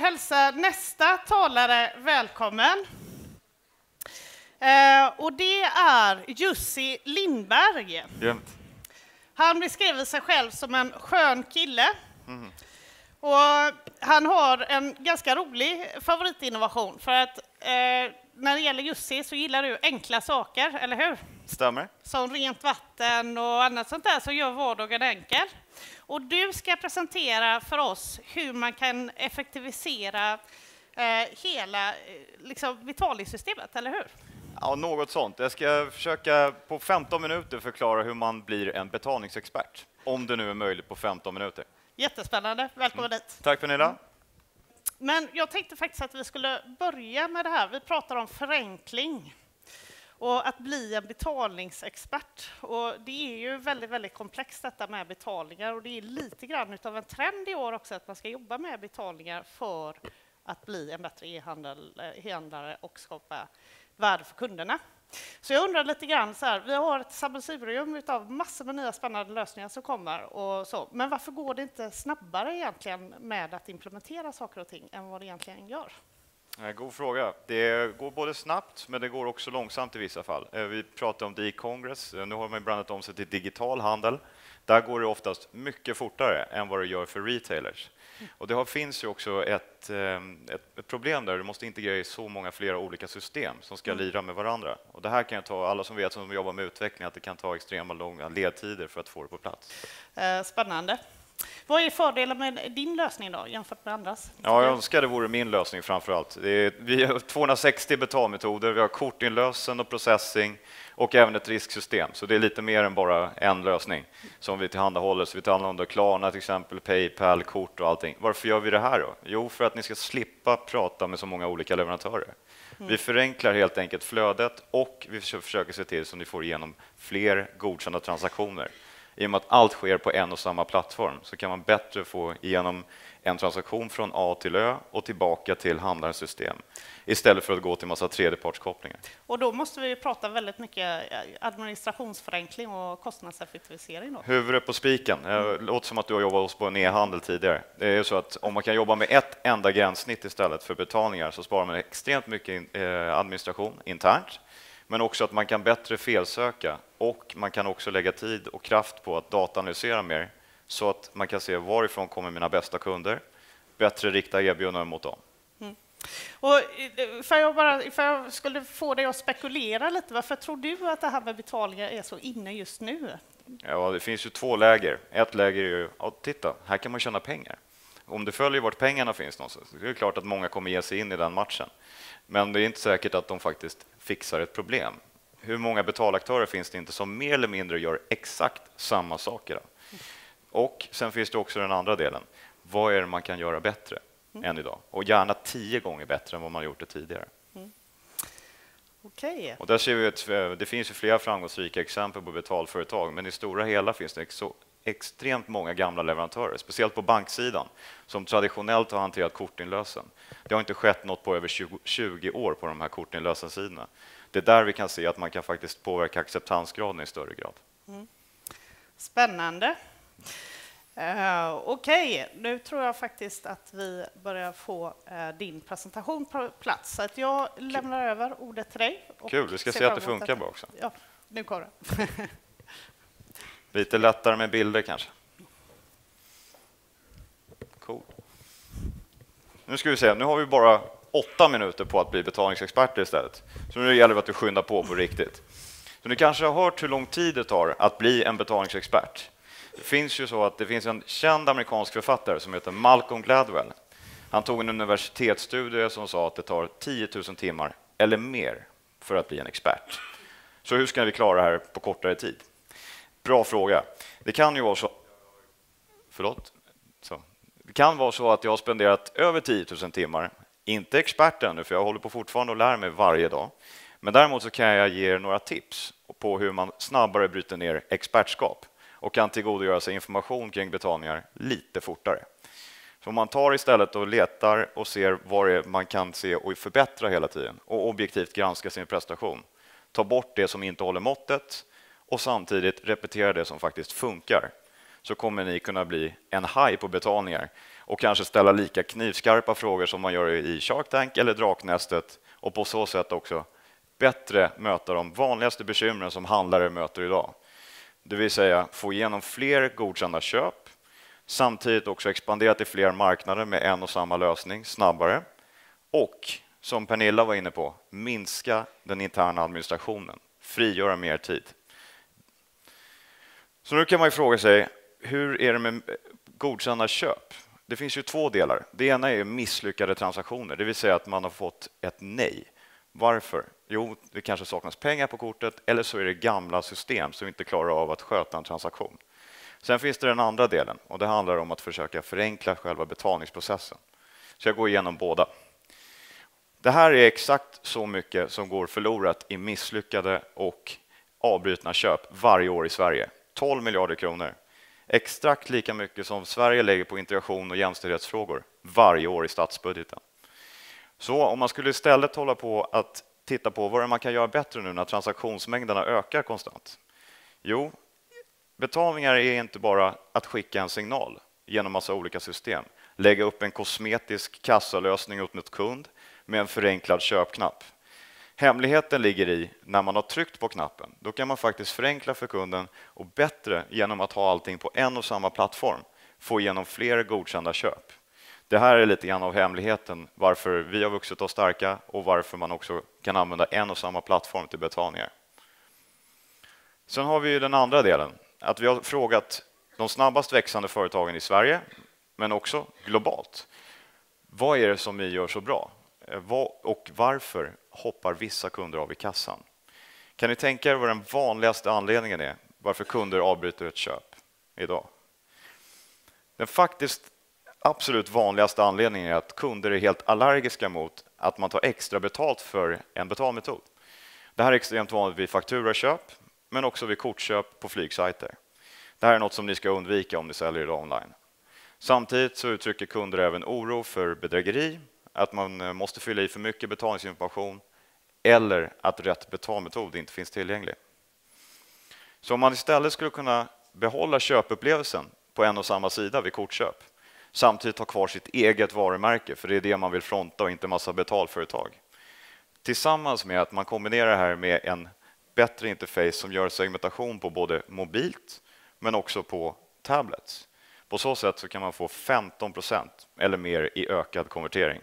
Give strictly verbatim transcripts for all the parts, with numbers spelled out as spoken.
hälsa nästa talare välkommen. Eh, och det är Jussi Lindberg. Jämt. Han beskriver sig själv som en skön kille. Mm. Och han har en ganska rolig favoritinnovation. För att eh, när det gäller Jussi så gillar du enkla saker, eller hur? Stämmer. Som rent vatten och annat sånt där, så gör vardagen enkel. Och du ska presentera för oss hur man kan effektivisera eh, hela liksom, betalningssystemet, eller hur? Ja, något sånt. Jag ska försöka på femton minuter förklara hur man blir en betalningsexpert. Om det nu är möjligt på femton minuter. Jättespännande. Välkommen Mm. dit. Tack Pernilla. Men jag tänkte faktiskt att vi skulle börja med det här. Vi pratar om förenkling och att bli en betalningsexpert. Och det är ju väldigt, väldigt komplext detta med betalningar. Och det är lite grann utav en trend i år också att man ska jobba med betalningar för att bli en bättre e-handlare och skapa värde för kunderna. Så jag undrar lite grann så här, vi har ett sammelsurium av massor med nya spännande lösningar som kommer och så. Men varför går det inte snabbare egentligen med att implementera saker och ting än vad det egentligen gör? God fråga. Det går både snabbt, men det går också långsamt i vissa fall. Vi pratar om D-Congress. Nu har man brandat om sig till digital handel. Där går det oftast mycket fortare än vad det gör för retailers. Och det har, finns ju också ett, ett, ett problem där du måste integrera i så många flera olika system som ska lira med varandra. Och det här kan jag ta, alla som vet som jobbar med utveckling, att det kan ta extrema långa ledtider för att få det på plats. Spännande. Vad är fördelen med din lösning då jämfört med andras? Ja, jag önskar det vore min lösning framför allt. Det är, vi har tvåhundrasextio betalmetoder, vi har kortinlösen och processing och även ett risksystem. Så det är lite mer än bara en lösning som vi tillhandahåller. Så vi tillhandahåller Klarna till exempel, PayPal, kort och allting. Varför gör vi det här då? Jo, för att ni ska slippa prata med så många olika leverantörer. Mm. Vi förenklar helt enkelt flödet och vi försöker se till så att ni får igenom fler godkända transaktioner. I och med att allt sker på en och samma plattform så kan man bättre få igenom en transaktion från A till Ö och tillbaka till handlarens system istället för att gå till massa tredjepartskopplingar. Och då måste vi prata väldigt mycket administrationsförenkling och kostnadseffektivisering. Då. Huvudet på spiken. Det låter som att du har jobbat hos på en e-handel tidigare. Det är ju så att om man kan jobba med ett enda gränssnitt istället för betalningar så sparar man extremt mycket administration internt. Men också att man kan bättre felsöka och man kan också lägga tid och kraft på att dataanalysera mer så att man kan se varifrån kommer mina bästa kunder, bättre rikta erbjudanden mot dem. Mm. Och för jag, bara, för jag skulle få dig att spekulera lite, varför tror du att det här med betalningar är så inne just nu? Ja, det finns ju två läger. Ett läger är ju, ja, titta, här kan man tjäna pengar. Om du följer vart pengarna finns någonstans, så är det klart att många kommer ge sig in i den matchen. Men det är inte säkert att de faktiskt fixar ett problem. Hur många betalaktörer finns det inte som mer eller mindre gör exakt samma saker? Då? Och sen finns det också den andra delen. Vad är det man kan göra bättre mm. än idag? Och gärna tio gånger bättre än vad man gjort det tidigare. Mm. Okay. Och där ser vi att det finns ju flera framgångsrika exempel på betalföretag, men i stora hela finns det så extremt många gamla leverantörer, speciellt på banksidan, som traditionellt har hanterat kortinlösen. Det har inte skett något på över tjugo år på de här kortinlösensidorna. Det är där vi kan se att man kan faktiskt påverka acceptansgraden i större grad. Mm. Spännande. Uh, Okej, okay. Nu tror jag faktiskt att vi börjar få uh, din presentation på plats. Så att jag lämnar Kul. över ordet till dig. Kul, vi ska se att det funkar bara också. Ja, nu kommer det. Lite lättare med bilder kanske. Cool. Nu ska vi se, nu har vi bara åtta minuter på att bli betalningsexperter istället. Så nu gäller det att du skyndar på på riktigt. Så ni kanske har hört hur lång tid det tar att bli en betalningsexpert. Det finns ju så att det finns en känd amerikansk författare som heter Malcolm Gladwell. Han tog en universitetsstudie som sa att det tar tio tusen timmar eller mer för att bli en expert. Så hur ska vi klara det här på kortare tid? Bra fråga. Det kan ju vara så, förlåt, så. Det kan vara så att jag har spenderat över tio tusen timmar, inte expert ännu för jag håller på fortfarande att lära mig varje dag. Men däremot så kan jag ge er några tips på hur man snabbare bryter ner expertskap och kan tillgodogöra sig information kring betalningar lite fortare. Så om man tar istället och letar och ser vad det är man kan se och förbättra hela tiden och objektivt granska sin prestation. Ta bort det som inte håller måttet och samtidigt repetera det som faktiskt funkar. Så kommer ni kunna bli en haj på betalningar och kanske ställa lika knivskarpa frågor som man gör i Shark Tank eller Draknästet och på så sätt också bättre möta de vanligaste bekymren som handlare möter idag. Det vill säga få igenom fler godkända köp, samtidigt också expandera till fler marknader med en och samma lösning snabbare och, som Pernilla var inne på, minska den interna administrationen, frigöra mer tid. Så nu kan man ju fråga sig, hur är det med godkända köp? Det finns ju två delar. Det ena är misslyckade transaktioner, det vill säga att man har fått ett nej. Varför? Jo, det kanske saknas pengar på kortet eller så är det gamla system som inte klarar av att sköta en transaktion. Sen finns det den andra delen och det handlar om att försöka förenkla själva betalningsprocessen. Så jag går igenom båda. Det här är exakt så mycket som går förlorat i misslyckade och avbrutna köp varje år i Sverige. tolv miljarder kronor. Exakt lika mycket som Sverige lägger på integration och jämställdhetsfrågor varje år i statsbudgeten. Så om man skulle istället hålla på att titta på vad man kan göra bättre nu när transaktionsmängderna ökar konstant. Jo, betalningar är inte bara att skicka en signal genom massa olika system. Lägga upp en kosmetisk kassalösning åt ett kund med en förenklad köpknapp. Hemligheten ligger i när man har tryckt på knappen. Då kan man faktiskt förenkla för kunden och bättre genom att ha allting på en och samma plattform få igenom fler godkända köp. Det här är lite grann av hemligheten varför vi har vuxit oss starka och varför man också kan använda en och samma plattform till betalningar. Sen har vi ju den andra delen, att vi har frågat de snabbast växande företagen i Sverige, men också globalt. Vad är det som vi gör så bra? Och varför hoppar vissa kunder av i kassan? Kan ni tänka er vad den vanligaste anledningen är varför kunder avbryter ett köp idag? Den faktiskt absolut vanligaste anledningen är att kunder är helt allergiska mot att man tar extra betalt för en betalmetod. Det här är extremt vanligt vid fakturaköp, men också vid kortköp på flygsajter. Det här är något som ni ska undvika om ni säljer idag online. Samtidigt så uttrycker kunder även oro för bedrägeri, att man måste fylla i för mycket betalningsinformation eller att rätt betalmetod inte finns tillgänglig. Så om man istället skulle kunna behålla köpupplevelsen på en och samma sida vid kortköp, samtidigt ha kvar sitt eget varumärke, för det är det man vill fronta och inte massa betalföretag. Tillsammans med att man kombinerar det här med en bättre interface som gör segmentation på både mobilt men också på tablets. På så sätt så kan man få femton procent eller mer i ökad konvertering.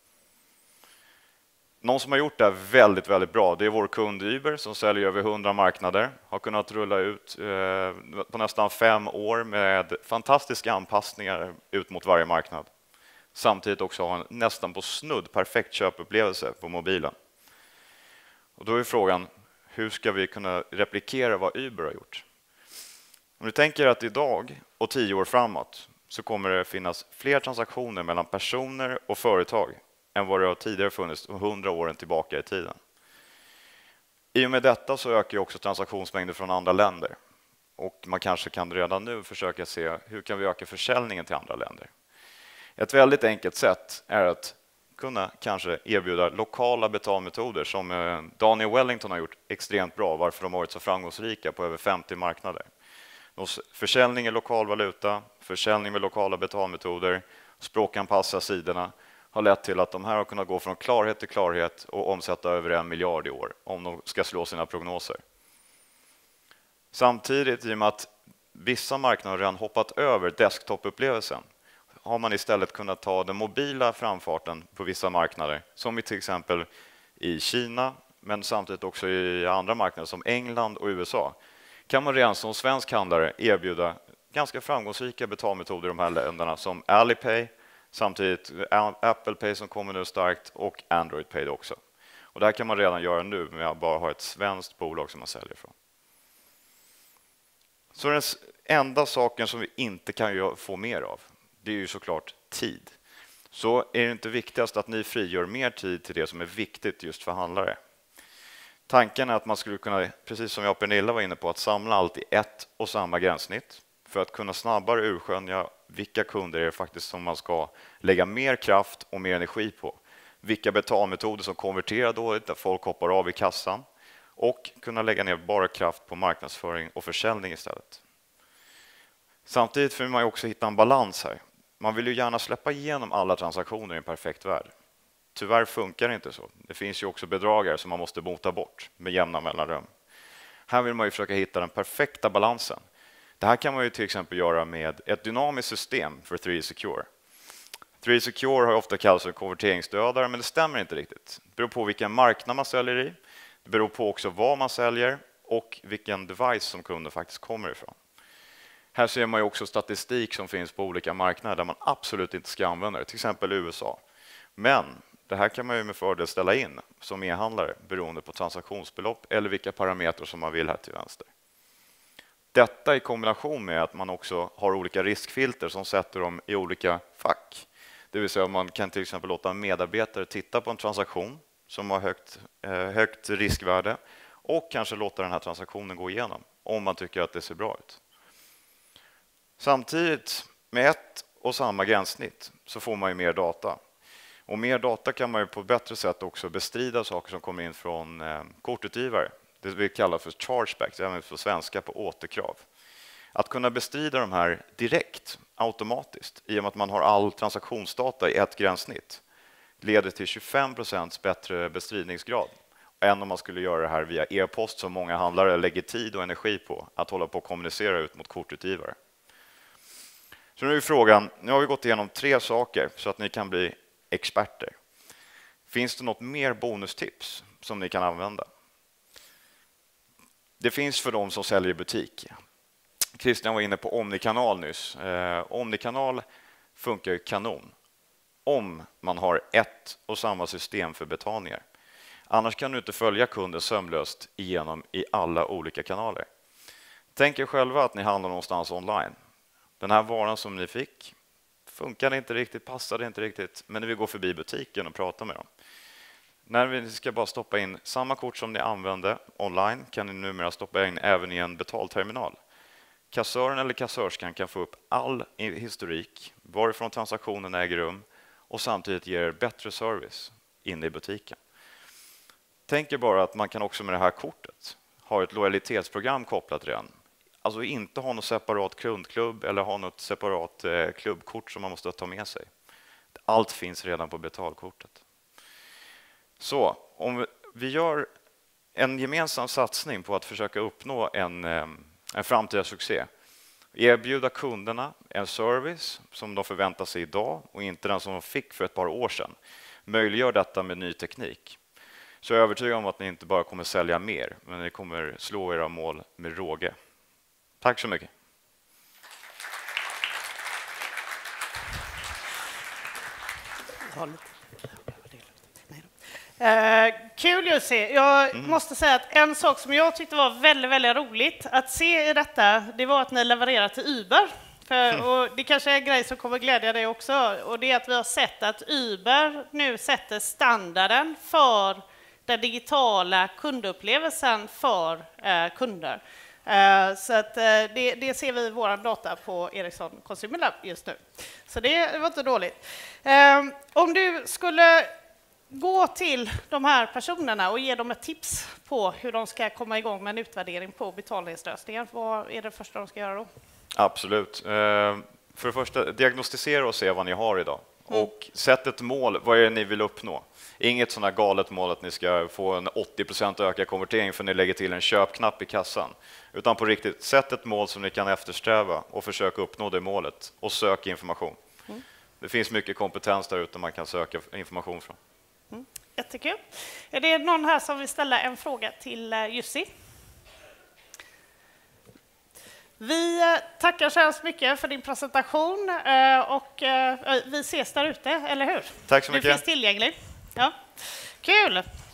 Någon som har gjort det här väldigt, väldigt bra, det är vår kund Uber som säljer över hundra marknader. Har kunnat rulla ut eh, på nästan fem år med fantastiska anpassningar ut mot varje marknad. Samtidigt också ha en nästan på snudd perfekt köpupplevelse på mobilen. Och då är frågan, hur ska vi kunna replikera vad Uber har gjort? Om du tänker att idag och tio år framåt så kommer det finnas fler transaktioner mellan personer och företag än vad det har tidigare funnits hundra åren tillbaka i tiden. I och med detta så ökar också transaktionsmängder från andra länder. Och man kanske kan redan nu försöka se hur kan vi öka försäljningen till andra länder. Ett väldigt enkelt sätt är att kunna kanske erbjuda lokala betalmetoder som Daniel Wellington har gjort extremt bra, varför de har varit så framgångsrika på över femtio marknader. Försäljning i lokal valuta, försäljning med lokala betalmetoder, språkanpassa sidorna har lett till att de här har kunnat gå från klarhet till klarhet och omsätta över en miljard i år om de ska slå sina prognoser. Samtidigt, i och med att vissa marknader redan hoppat över desktop-upplevelsen, har man istället kunnat ta den mobila framfarten på vissa marknader, som i till exempel i Kina, men samtidigt också i andra marknader som England och U S A. Kan man redan som svensk handlare erbjuda ganska framgångsrika betalmetoder i de här länderna som Alipay, samtidigt Apple Pay som kommer nu starkt och Android Pay också. Och det här kan man redan göra nu med att bara ha ett svenskt bolag som man säljer från. Så den enda saken som vi inte kan få mer av, det är ju såklart tid. Så är det inte viktigast att ni frigör mer tid till det som är viktigt just för handlare. Tanken är att man skulle kunna, precis som jag och Pernilla var inne på, att samla allt i ett och samma gränssnitt för att kunna snabbare urskönja vilka kunder är det faktiskt som man ska lägga mer kraft och mer energi på. Vilka betalmetoder som konverterar dåligt, där folk hoppar av i kassan, och kunna lägga ner bara kraft på marknadsföring och försäljning istället. Samtidigt får man också hitta en balans här. Man vill ju gärna släppa igenom alla transaktioner i en perfekt värld. Tyvärr funkar det inte så. Det finns ju också bedragare som man måste mota bort med jämna mellanrum. Här vill man ju försöka hitta den perfekta balansen. Det här kan man ju till exempel göra med ett dynamiskt system för tre D Secure. tre D Secure har ofta kallats för konverteringsdödare, men det stämmer inte riktigt. Det beror på vilken marknad man säljer i. Det beror på också vad man säljer och vilken device som kunden faktiskt kommer ifrån. Här ser man ju också statistik som finns på olika marknader där man absolut inte ska använda det, till exempel U S A. Men det här kan man ju med fördel ställa in som e-handlare beroende på transaktionsbelopp eller vilka parametrar som man vill här till vänster. Detta i kombination med att man också har olika riskfilter som sätter dem i olika fack. Det vill säga man kan till exempel låta en medarbetare titta på en transaktion som har högt, eh, högt riskvärde och kanske låta den här transaktionen gå igenom om man tycker att det ser bra ut. Samtidigt med ett och samma gränssnitt så får man ju mer data. Och mer data kan man ju på ett bättre sätt också bestrida saker som kommer in från eh, kortutgivare. Det vi kallar för chargebacks, även på svenska på återkrav. Att kunna bestrida de här direkt, automatiskt, i och med att man har all transaktionsdata i ett gränssnitt, leder till tjugofem procent bättre bestridningsgrad än om man skulle göra det här via e-post som många handlare lägger tid och energi på att hålla på och kommunicera ut mot kortutgivare. Så nu är frågan, nu har vi gått igenom tre saker så att ni kan bli experter. Finns det något mer bonustips som ni kan använda? Det finns för de som säljer i butik. Christian var inne på Omnikanal nyss. Eh, Omnikanal funkar ju kanon om man har ett och samma system för betalningar. Annars kan du inte följa kunden sömlöst igenom i alla olika kanaler. Tänk er själva att ni handlar någonstans online. Den här varan som ni fick funkade inte riktigt, passade inte riktigt, men när vi går förbi butiken och pratar med dem. När vi ska bara stoppa in samma kort som ni använde online kan ni numera stoppa in även i en betalterminal. Kassören eller kassörskan kan få upp all historik, varifrån transaktionen äger rum och samtidigt ger er bättre service inne i butiken. Tänk er bara att man kan också med det här kortet ha ett lojalitetsprogram kopplat redan. Alltså inte ha något separat kundklubb eller ha något separat eh, klubbkort som man måste ta med sig. Allt finns redan på betalkortet. Så om vi gör en gemensam satsning på att försöka uppnå en, en framtida succé, erbjuda kunderna en service som de förväntar sig idag och inte den som de fick för ett par år sedan, möjliggör detta med ny teknik. Så jag är övertygad om att ni inte bara kommer sälja mer, men ni kommer slå era mål med råge. Tack så mycket. Eh, kul Jussi. Jag Mm. måste säga att en sak som jag tyckte var väldigt, väldigt roligt att se i detta, det var att ni levererar till Uber. För, Mm. och det kanske är en grej som kommer glädja dig också. Och det är att vi har sett att Uber nu sätter standarden för den digitala kundupplevelsen för eh, kunder. Eh, så att, eh, det, det ser vi i vår data på Ericsson Consumer Lab just nu. Så det var inte dåligt. Eh, om du skulle gå till de här personerna och ge dem ett tips på hur de ska komma igång med en utvärdering på betalningslösningar, vad är det första de ska göra då? Absolut. För det första, diagnostisera och se vad ni har idag. Mm. Och sätt ett mål, vad är det ni vill uppnå? Inget sådana galet mål att ni ska få en åttio procent ökad konvertering för ni lägger till en köpknapp i kassan. Utan på riktigt, sätt ett mål som ni kan eftersträva och försök uppnå det målet och sök information. Mm. Det finns mycket kompetens där ute man kan söka information från. Mm. Jättekul. Är det någon här som vill ställa en fråga till Jussi? Vi tackar så hemskt mycket för din presentation och vi ses där ute, eller hur? Tack så mycket. Du finns tillgänglig. Ja. Kul!